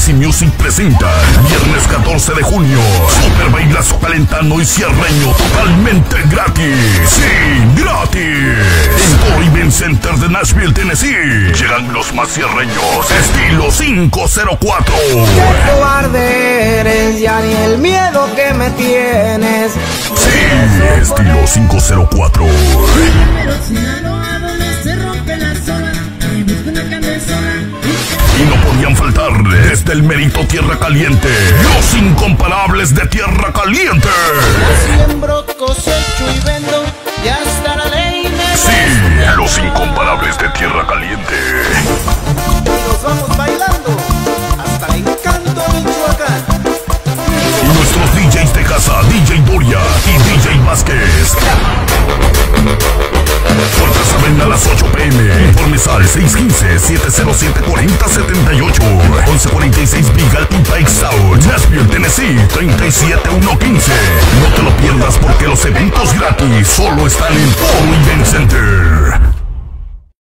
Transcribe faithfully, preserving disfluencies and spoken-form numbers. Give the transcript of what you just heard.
Galaxy Music presenta viernes catorce de junio Super Bailazo Calentano y Cierreño totalmente gratis. Sí, gratis. En Toro Event Center de Nashville, Tennessee. Llegan los más cierreños, estilo cinco cero cuatro. Qué cobarde eres, ya ni el miedo que me tienes. Sí, estilo cinco cero cuatro. Y no podían faltar desde el Mérito Tierra Caliente, los incomparables de Tierra Caliente. Siembro, cosecho y vendo, ya está la ley. Sí, los incomparables de Tierra Caliente. Nos vamos bailando hasta el encanto Michoacán. Y nuestros D Js de casa, D J Doria y D J Vázquez. Puertas abren a las ocho p m Informes al seis uno cinco, siete cero siete, cuatro cero siete ocho. once cuarenta y seis Bigalton Pike South, Nashville, Tennessee, treinta y siete mil ciento quince. No te lo pierdas porque los eventos gratis solo están en Toro Event Center.